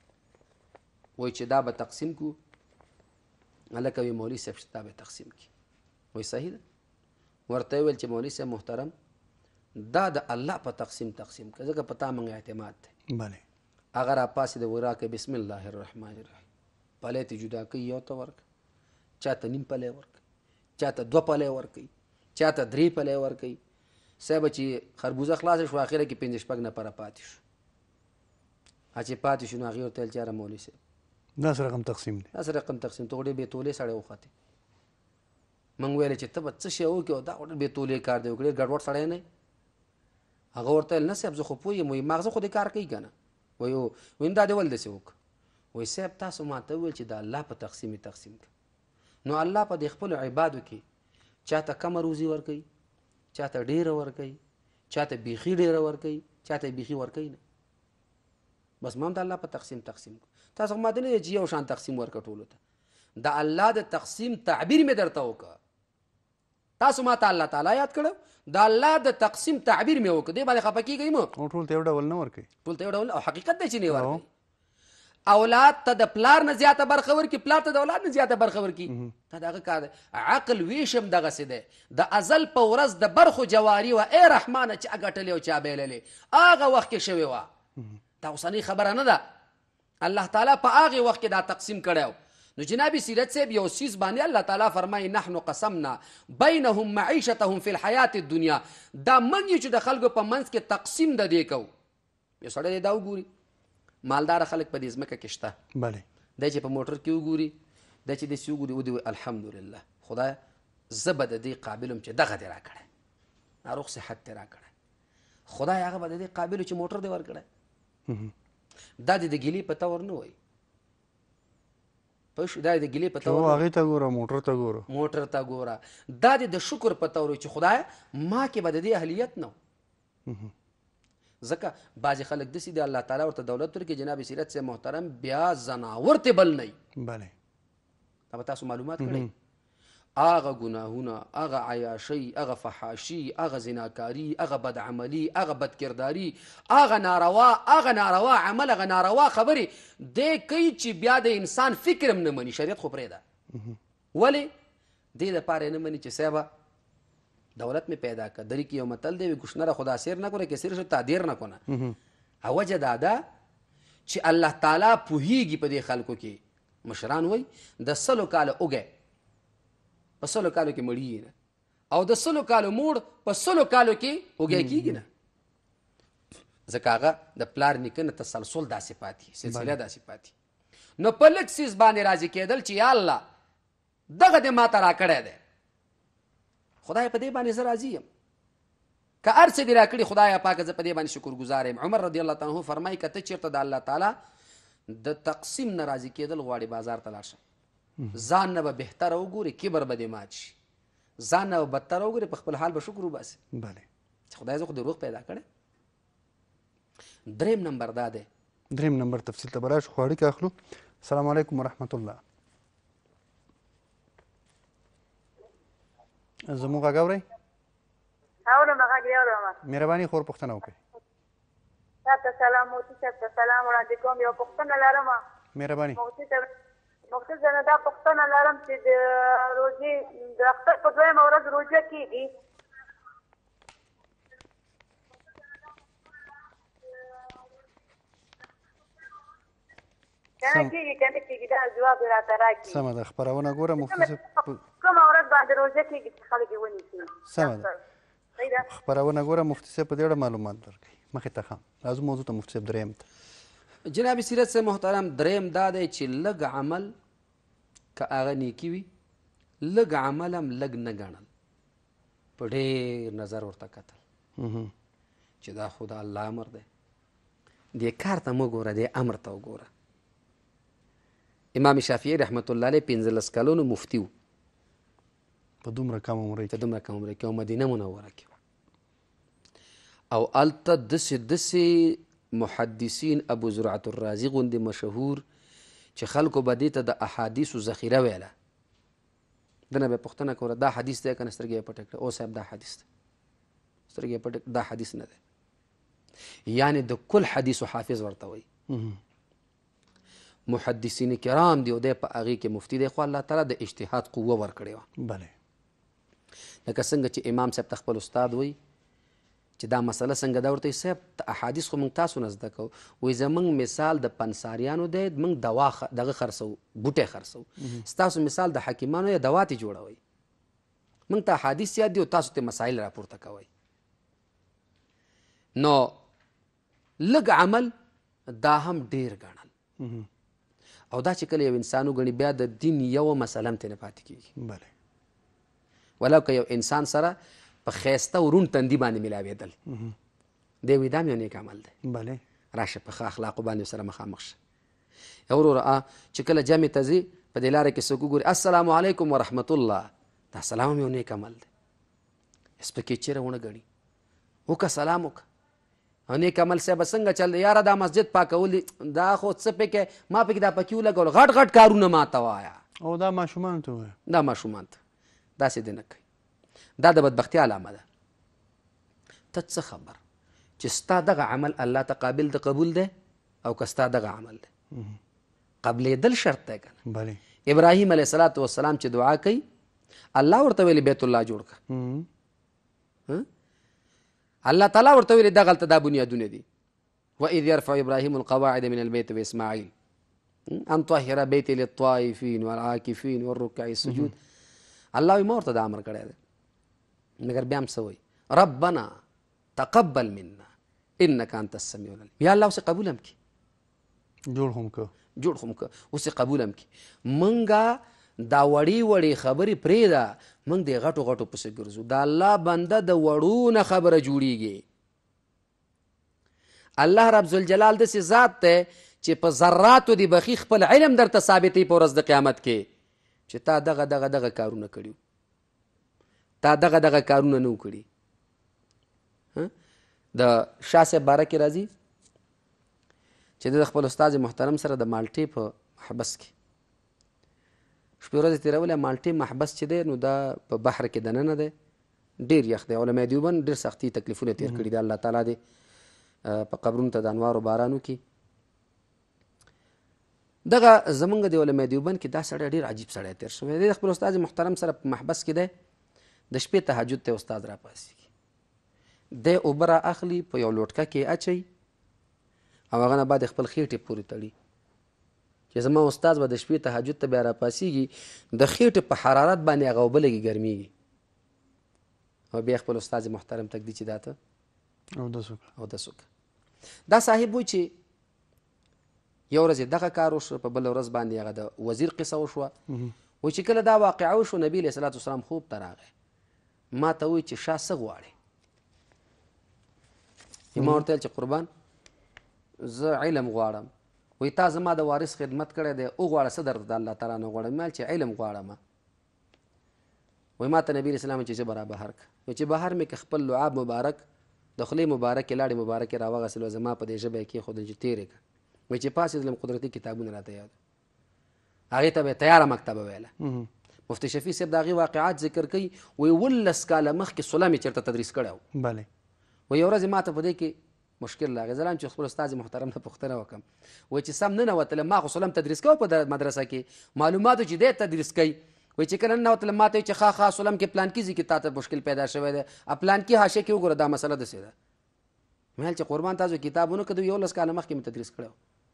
وایي چې دا به تقسیم کړو هلکه وایي مولوي صاحب دا به تقسیم کړي وایي صحیح ده ورته یې ویل چې مولوي صاحب محترم دا د الله په تقسیم تقسیم کړه ځکه په تا موږ اعتماد دی بله هغه راپاسېده وایي راکړه بسم الله الرحمن الرحیم پلی ته جدا کوي یو ته ورکړه چاته نیم پلی ورکوي چاته دوه پلی ورکوي چاته درې پلی ورکوي صاحبه چې خربوزه خلاصه شو اخره کې پنځه شپږ نفره پاتې شو چې پاتې شو نو هغې ورته ویل چې یاره مولوي صاحب داسې رقم تقسیم دی داسې رقم تقسیم ته خو ډېر بې تولې سړی وختې موږ ویلې چې ته به څه شی وکړې او دا خو ډېر بې تولې کار دی وکړې ګډوډ سړی نه هغه ورته ویل نه صاحب زه خو پوه یم وایي ماغزه خو دې کار کوي که نه وایي وایي دا دې ولې داسې وکړه وایي صاحب تاسو ما ته وویل چې د الله په تقسیم یې تقسیم کړه نو الله په دې خپلو عبادو کې چاته کمه روزي ورکوي چاته ډېره ورکوي چاته بیخي ډېره ورکوي چاته بیخي ورکوي نه بس ما هم د الله په تقسیم تقسیم کړو تاسو خو ماته نه دی چې یو شان تقسیم ورکړه ټولو ته د الله د تقسیم تعبیر مې درته وکړه تاسو ما ته الله تعالی یاد کړو د الله د تقسیم تعبیر مې وکړه دې باندې خفه کېږئ مه او ټول ته یو ډول نه ورکوي ټول ته یو ډول او حقیقت دی چې نه ورکوي اولاد ته د پلار نه زیاته برخه ورکړي پلار ته د اولاد نه زیاته برخه ورکړي دا د هغه کار دی عقل ویشم دغسې دی د ازل په ورځ د برخو جواري وه ای رحمانه چا ګټلې او چا بیللې هغه وخت کې شوې وه دا اوسنۍ خبره نه ده الله تعالی په هغې وخت کې دا تقسیم کړی نو جناب سیرت صاحب یو څیز باندې الله تعالی فرمایي نحن قسمنا بینهم معیشتهم فی الحیات الدنیا دا من یو چې د خلکو په منځ کې تقسیم د دې کوو یو سړی دی دا وګوري مالداره خلک په دې ځمکه کې شته بله دی چې په موټر کې وګوري دی چې داسې وګوري ودې وایي الحمدلله خدایه زه به د دې قابل یم چې دغه دې راکړی ناروغ صحت دې راکړی خدای هغه به د دې قابل چې موټر دې ورکړی دا دې د ګیلې په تور نه وایي پوه شو دا دې د ګیلې په تور هغې ته ګوره موټر ته ګوره موټر ته ګوره دا دې د شکر په تور وایي چې خدایه ما کې به د دې اهلیت نه ځکه بعضې خلک داسې دي الله تعالی ورته دولت ورکړي جناب سیرت صاحب محترم بیا زناور ته بل نه بله دا به تاسو معلومات کړئ هغه ګناهونه هغه عیاشۍ هغه فحاشي هغه زناکاري هغه بدعملي هغه بدکرداري هغه ناروا هغه ناروا عمل هغه ناروا خبرې دی کوي چې بیا د انسان فکر هم نه مني شریعت خو پرېږده ولې دې دپاره یې نه مني چې صاحبه دولت می پیدا کړ دری کې یو متل دی وي گوشنره خدا سیر نکنه که سیر شد تا دیر نکنه وجه دا ده چې الله تعالی پوهیږي په دې خلکو کې. مشران وای د سلو کاله اوږی په سلو کالو کې مړیږي نه، او د سلو کالو موړ په سلو کالو کې اوږی کېږي نه. ځکه هغه د پلار نیکه نه تسلسل داسې پاتې، سلسله داسې پاتې. نو په لږ څیز باندې راضي کېدل چې یا الله دغه دې ما ته راکړی دی، خدای په دې باندې زه راضي یم، که هر څه دې راکړي خدایه پاکه زه په دې باندې شکر ګزار یم. عمر رضی الله تعالی عنه فرمایي که ته چېرته د الله تعالی د تقسیم نه راضي کېدل غواړې بازار ته لاړ شه، ځان نه به بهتره وګورې، کبر به دې مات شي، ځان نه به بدتره وګورې، په خپل حال به شکر وباسې چې خدای زه خو دې روغ پیدا کړی. دریم نمبر دا دی، دریم نمبر تفصیل ته به راشو، خو اړیکه اخلو. السلام علیکم ورحمت الله. زموږ غږ اورئ؟ اورم، غږ یې اورم. مهرباني خور پوښتنه وکړئ. تاسو سلام، مفتي صاحب ته سلام وړاندې کوم. یو پوښتنه لرم. مهرباني. مفتي صاحب مفتي صاحب دا پوښتنه لرم چې د روزې د اختر په دویمه ورځ روژه کېږي، کنه کېږي کنه کېږي، دا جواب راته راکړي. سمه ده، خپرونه ګوره مفتي صاحب کومه ورځ باندې روژه کېږي چې خلک یې ونیسي. سمه ده، خپرونه ګوره مفتي صاحب په دې اړه معلومات درکوي. مخې ته ښه راځو موضوع ته مفتي صاحب. دریم ته جناب سیرت صاحب محترم، دریم دا دی چې لږ عمل که هغه نیکي وي، لږ عمل هم لږ نه ګڼل، په ډېر نظر ورته کتل چې دا خو د الله امر دی، دې کار ته مه ګوره، دې امر ته وګوره. امام شافعي رحمت الله علیه پنځلس کلونو مفتي و په دومره کم عمره په دومره کم عمره کې، او مدینه منوره کې، او هلته داسې داسې محدثین ابو زرعة الرازي غوندې مشهور چې خلکو به دې ته د احادیثو ذخیره ویله. دنه به پوښتنه کوله دا حدیث دی که نه، سترګې یې پټې کړه، او صاحب دا حدیث دی، سترګې یې پټې دا حدیث نه دی. یعنې د کل حدیثو حافظ ورته وایي. محدثین کرام دی او دی په هغې کې مفتي دی، خو الله تعالی د اجتهاد قوه ورکړې وه. بله، لکه څنګه چې امام صاحب ته خپل استاد وایي چې دا مسله څنګه دا ورته صاحب احادیث خو موږ تاسو نه زده کوو، وایي زموږ مثال د پنساریانو دی، موږ دوا دغه خرڅو، بوټی خرڅو، ستاسو مثال د حکیمانو یا دواتې جوړوئ، موږ ته احادیث یاد دي او تاسو ته مسایل راپورته کوئ. نو لږ عمل دا هم ډېر ګڼل، او دا چې کله یو انسان وګڼي بیا د دین یوه مسله هم ترې نه پاتې کېږي. بله، ولو که یو انسان سره په ښایسته ورون تندي باندې ملاوېدل، دی وایي دا م یو نیک عمل دی. بله، راشه په ښه اخلاقو باندې سره مخامخ شه. یا وروره چې کله جمع ته ځي په دې لاره کې څوک وګوري السلام علیکم ورحمت الله، دا سلام هم یو نیک عمل دی. سپکې چیرې ونه ګڼي، وکړه سلام وکړه. او نیک عمل صاحب څنګه چل دی یاره، دا مسجد پاکول دا خو څه پکې ما پکې دا پکې ولګول، غټ غټ کارونه ما ته وایه، او دا ماشومانو ته وایه، دا ماشومان ته داسې دې نه کوي. دا د بدبختي علامه ده. ته څه خبر چې ستا دغه عمل الله ته قابل د قبول دی، او که ستا دغه عمل دی قبلېدل شرط دی که نه. بله، ابراهیم علیه الصلاة والسلام چې دعا کوي الله ورته ویلي بیت الله جوړ کړه، الله تعالی ورته ویلي دغلته دا بنیادونه دي. وإذ يرفع إبراهيم القواعد من البيت وإسماعيل أن طهر بيتي للطائفين والعاكفين والركع السجود. الله ما ورته دا امر کړی دی، مګر بیا هم څه وایي ربنا تقبل منا انك انت السميع العليم. یا الله اوس قبول هم کړي، جوړ هم که جوړ هم که اوس قبول هم کړي. منګه دا وړې وړې خبرې پرېږده، موږ د غټو غټو پسې ګرځو. د الله بنده د وړو نه خبره جوړیږي. الله رب ذوالجلال داسې ذات دی چې په ذراتو د بخي خپل علم درته ثابتوي په ورځ د قیامت کې چې تا دغه دغه دغه کارونه کړي، تا دغه دغه کارونه نه و کړي. د شاه صاحب باره کې راځي چې د خپل استاد محترم سره د مالټې په محبس کې شپې ورځې تېرولې. مالټې محبس چې دی نو دا په بحر کې دننه دی، ډېر یخ دی. علماء دیوبند ډېر سختي تکلیفونه تېر کړي دي. الله تعالی دې په قبرونو ته د انوارو باران وکړي. دغه زمونږ د علماء دیوبند کې دا سړی ډېر عجیب سړی تېر شوی دی. د خپل استاد محترم سره په محبس کې دی، د شپې تهجد ته استاد را پاسېږي، دی اوبه را اخلي په یو لوټکه کې اچوي او هغه نه بعد خپل خېټې پورې تړي چې زما استاد به د شپې تهجد ته بیا راپاسېږي د خېټې په حرارت باندې هغه اوبه لږې ګرمېږي او بیا خپل استاد محترم تږدي چې دا ته اودس وکړه اودس وکړه دا صاحب وایي چې یو ورځ دغه کار وشو په بله ورځ باندې هغه د وزیر قصه وشوه وایي چې کله دا واقعه وشو نبي علیه صلات وسلام خوب ته راغی ما ته وایي چې شاه څه غواړې ما ورته ویل چې قربان زه علم غواړم وایي تا زما د وارث خدمت کړی دی وغواړه څه درته د الله تعالی نه غواړم ما چې علم غواړم وایي ما ته نبي علیه السلام چې ژبه را بهر کړه وایي چې بهر مې که خپل لعاب مبارک د خولې مبارکې لاړې مبارکې راوغسل زما په دې ژبه یې کېښودل چې تېرې کړه وایي چې پاڅېدلم قدرتي کتابونه راته یاد هغې ته به یې تیاره مکتبه ویله مفتي شفیع صاحب د هغې واقعات ذکر کوي وایي اوولس کاله مخکې سلام یې چېرته تدریس کړی و بله وایي یو ورځ ما ته په دې کې مشکل راغی زه لایم چې خپل استاد محترم نه پوښتنه وکړم وایي چې سم ننوتلم ما خو سلم تدریس کوه په مدرسه کې معلوماتو چې دی تدریس کوي وایي چې کله ننوتلم ما ته وایي چې ښه ښه سلم کې پلانکي ځای کې تا ته مشکل پیدا شوی دی پلانکي حاشیه کې وګوره دا مسله داسې ده مې ویل چې قربان تاسو کتاب ونه کړو یولس کاله مخکې مې تدریس کړی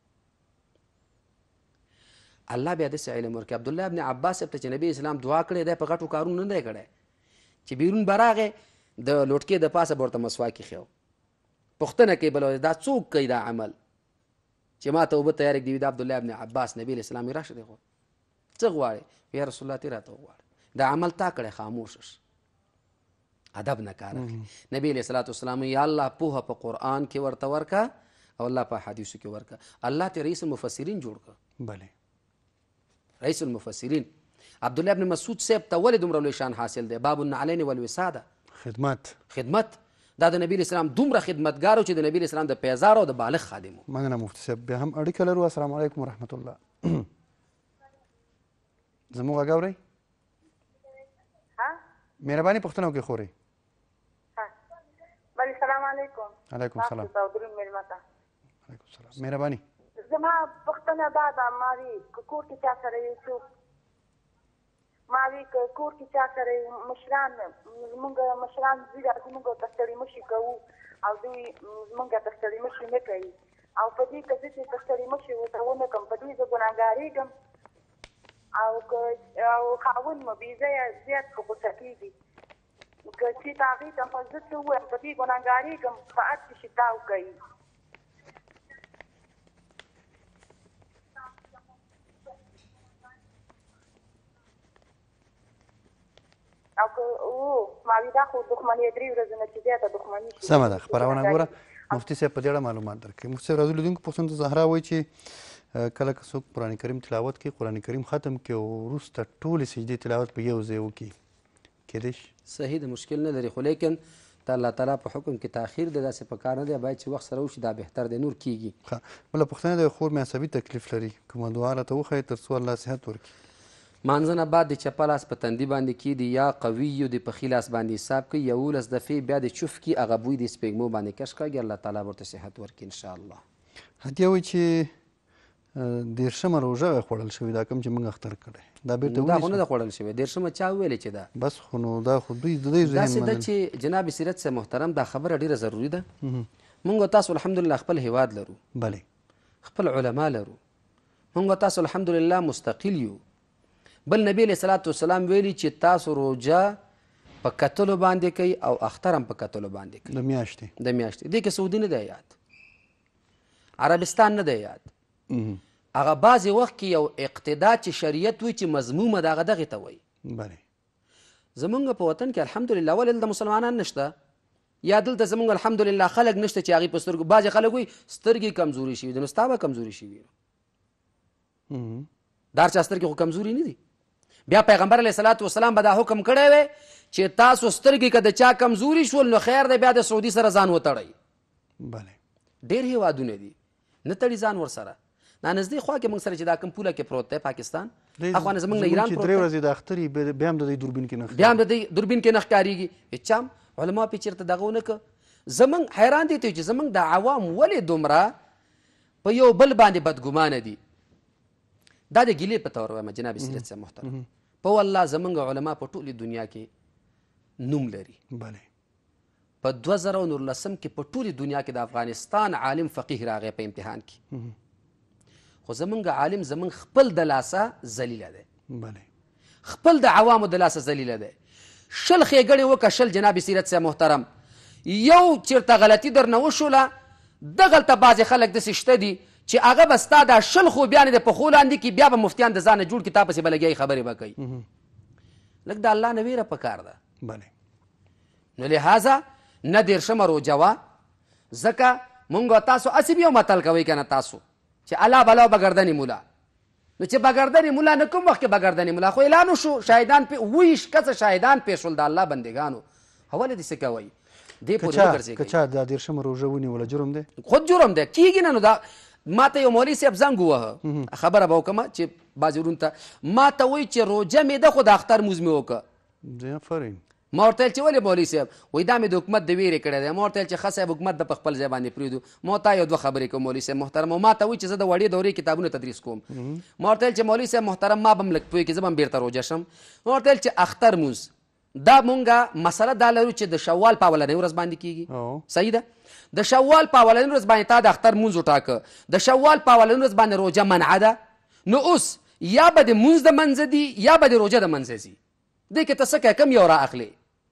الله بیا داسې علم ورکړي عبدالله ابن عباس صاحب ته چې نبي اسلام دعا کړې دی په غټو کارونو نه دی کړی چې بیرون به راغی د لوټکې د پاسه به ورته مسواک ایښی و پوښتنه کوي بله دا څوک کوي دا عمل چې ما ته اوبه تیارې کړي د عبدالله ابن عباس نبي علیه السلام یې راشه دی خو څه غواړې یا رسول الله ته راته وغواړه دا عمل تا کړی خاموشش ادب نه کار اخلي نبي علیه الصلاة والسلام یا الله پوهه په قرآن کې ورته ورکه او الله په حدیثو کې ورکه الله ته رئیس المفسرین جوړ کړه بله رئیس المفسرین عبدالله ابن مسعود صاحب ته ولې دومره لوی شان حاصل دی باب النعلین والوساده خدمت خدمت دا د نبی اسلام دومره خدمتګار چې د نبی اسلام د پیزار او د بالغ خادم و مننه مفتي صاحب بیا هم اړیکه لرو السلام علیکم ورحمت الله زموږ غږ اورئ مهرباني پوښتنه وکړئ خورئ بله سلام علیکم علیکم السلام درود مېلمه ته علیکم السلام مهرباني زما پوښتنه دا ده ما وي که کور کې چا سره یو څوک ما وی که کور کې چا سره مشران زمونږ مشران ځي زمونږ ته ستړي مشي کوو او دوی زمونږ ته ستړي مشي نه کوي او په دې که زه چې ته ستړي مشي ورته ونه کړم په دې زه ګناهګارېږم او که او خاوند مو بې ځایه زیات په غوسه کېږي که چېرته هغې ته خو زه څه ووایم په دې ګناهګارېږم په هر څه شي تاو کوي او که او ماوي دا خو دښمني درې ورځې نه چې زیاته دښمني شي سمه ده خپرونه ګوره مفتي صاحب په دې اړه معلومات درکړي مفتي صاحب راځو لیدونکو پوښتنه زهرا وایي چې کله که څوک قرآن کریم تلاوت کوي قرآن کریم ختم کړي او وروسته ټولې سجدې تلاوت په یو ځای وکړي کېدای شي صحیح د مشکل نه لري خو لیکن د الله تعالی په حکم کې تاخیر دی داسې په کار نه دی باید چې وخت سره وشي دا بهتر دی نور کیږي ښه بله پوښتنه د خور مې عصبي تکلیف لري کومه دعا راته وښایي تر څو الله صحت ورکړي مانځنه بعد د چپه لاس په تندي باندې کیږي یا قوي د پښې لاس باندې حساب کوي یولس دفعې بیا د چوف کې هغه بوی د سپېږمو باندې کش کړي الله تعالی ورته صحت ورکړي انشاءالله هدیه وایي چې دېرشمه روژه خوړل شوې دا کوم چې موږ اختر کړی دا بیرته دا خو نه ده خوړل شوې دېرشمه چا وویلې چې ده بس خو نو دا خو دوی د دوی ذهن داسې ده چې جناب سیرت صاحب محترم دا خبره ډېره ضروري ده موږ تاسو الحمدلله خپل هیواد لرو بلې خپل علما لرو موږ تاسو الحمدلله مستقل یو بل نبی علیه صلات وسلام ویلي چې تاسو روژه په کتلو باندې کوي او اختر هم په کتلو باندې کوي د میاشتې د میاشتې دې کې سعودي نه دی یاد عربستان نه دی یاد هغه بعضې وخت کې یو اقتدا چې شریعت وي چې مضمومه د هغه دغې ته وایي بلې زمونږ په وطن کې الحمدلله ولې دلته مسلمانان نشته یا دلته زمونږ الحمدلله خلک نشته چې هغې په سترګو بعضې خلک وایي سترګې کمزوري شوي دي نو ستا به کمزوري شوي دا هر چا سترګې خو کمزوري نه دي بیا پیغمبر علیه صلات وسلام به دا حکم کړی وی چې تاسو سترګې که د چا کمزوري شول نو خیر دی بیا د سعودي سره ځان وتړئ بلې ډېر هېوادونه دي نه تړي ځان ورسره دا نږدې خوا کې موږ سره چې دا کوم پوله کې پروت دی پاکستان اخوا نه زموږ نه ایران پروت دی درې ورځې د اختر یي بیا هم د دوی دوربین کې نه بیا هم د دوی دوربین کې نه ښکارېږي هېڅ هم علما پې چېرته دغه ونه که زموږ حیران دی ته چې زموږ د عوام ولې دومره په یو بل باندې بدګمانه دي دا د ګیلې په طور وایم جناب سیرت صاحب محترم په والله زموږ علما په ټولې دنیا کې نوم لري بلې په دوه زره نولسم کې په ټولې دنیا کې د افغانستان عالم فقیه راغی په امتحان کې خو زمونږ عالم زمونږ خپل د لاسه ذلیله دی خپل د عوامو د لاسه ذلیله دی شل ښېګڼې وکړه شل جناب سیرت صاحب محترم یو چېرته غلطي درنه وشوله دغلته بعضې خلک داسې شته دي چې هغه به ستا دا شل خوبیانې د پښو لاندې کړي بیا به مفتیان د ځانه جوړ کړي تا پسې به لګیایي خبرې به کوي لږ د الله نه ویره پکار ده نو لهذا نه دېرشمه روجه وه ځکه مونږ تاسو هسې بیا یو متل کوئ که نه تاسو چې الله بلا و بګردنې مولا نو چې بګردنې مولا نه کوم وخت کې بګردنې مولا خو اعلان وشو شاهدان ویش کسه شاهدان پېښ شول د الله بندګانو ولې داسې کوئ دې پورې وګرځېږئ که چا دا دېرشمه روژه ونیوله جرم دی خود جرم دی کېږي نه نو دا ما ته یو مولوي صاحب زنګ ووهه خبره به وکړمه چې بعضې ورونو ته ما ته وایي چې روژه مې ده خو د اختر مونځ مې وکړه فرین ما ورته ویل چې ولې مولوي صاحب وایي دا مې د حکومت د ویرې کړی دی ما ورته ویل چې ښه صاحب حکومت د په خپل ځای باندې پرېږدو ما تا یو دوه خبرې کوم مولوي صاحب محترم او ما ته وایي چې زه د وړې دورې کتابونه تدریس کوم ما ورته ویل چې مولوي صاحب محترم ما به هم لږ پوهېږي چې زه به هم بېرته روژه شم ما ورته ویل چې اختر مونځ دا مونږه مسله دا لرو چې د شوال په اولنۍ ورځ باندې کېږي صحیح ده د شوال په اولنۍ ورځ باندې تا د اختر مونځ وټاکه د شوال په اولنۍ ورځ باندې روژه منعه ده نو اوس یا به د مونځ د منځه دي یا به د روژه د منځه ځي دې کې ته څه کوې کم یو را اخلې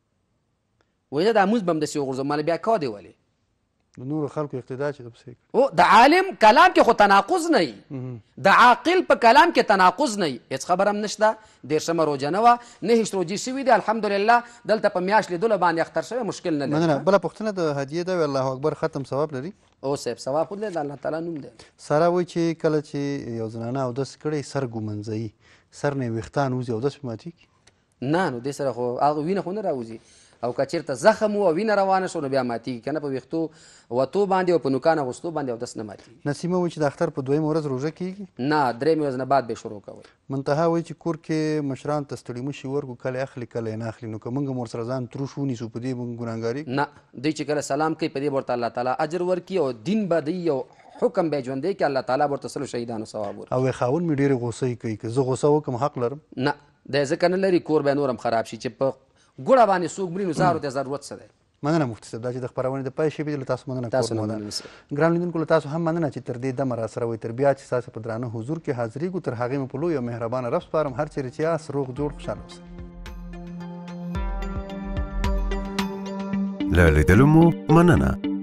وایي دا مونځ به هم داسې وغورځوم ماله بیا کا دی ولې د نورو خلکو اقتدا چې پسې او د عالم کلام کې خو تناقض نه وي د عاقل په کلام کې تناقض نه وي هېڅ خبره هم نشته دېرشمه روژه نه وه نه هېڅ روجې شوي دي الحمدلله دلته په میاشت لیدلو باندې اختر شوی مشکل نه لري مننه بله پوښتنه د هدیې دا وي الله اکبر ختم ثواب لري او صاحب ثواب خو د الله تعالی نوم دی ساره وایي چې کله چې یو زنانه اودس کړی سر ګومنځوي سر نه یې ویښتان وځي اودس پې ماتېږي نه نو دې سره خو هغه وینه خو نه راوځي او که چېرته زخم و او وینه روانه شو نو بیا ماتېږي که نه په ویښتو وتو باندې او په نوکان اغوستو باندې اودس نه ماتېږي نسیمه وایي چې د اختر په دویمه ورځ روژه کېږي نه درېیمې ورځ نه بعد به شروع کوئ منتها وایي چې کور کې مشران ته ستړي مشي ورکړو کله یې اخلي کله یې نه اخلي نو که موږ هم ورسره ځان تروش ونیسو په دې موږ ګناهګاري نه دوی چې کله سلام کوي په دې به ورته الله تعالی اجر ورکړي او دین به دوی یو حکم به یې ژوندی کړي الله تعالی به ورته سلو شهیدانو ثواب ورکړي او یې خاوند مې ډېرې غوسې کوي که زه غوسه وکړم حق لرم نه دی ځکه نه لري کور به نور هم خراب شي چې په ګوړه باندې څوک مري نو زارو ته ضرورت څه دی مننه مفتي صاحب دا چې د خپرونې د پای شپې له تاسو مننه تاسو کوم نه ده. مننه سر. ګران لیدونکو له تاسو هم مننه چې تر دې دمه راسره وئ تر بیا چې ستاسو په درانه حضور کې حاضرېږو تر هغې مو په لوی او مهربانه رب سپارم هر چیرې چې یاست روغ جوړ خوشحاله اوسئ. له لیدلو مو مننه.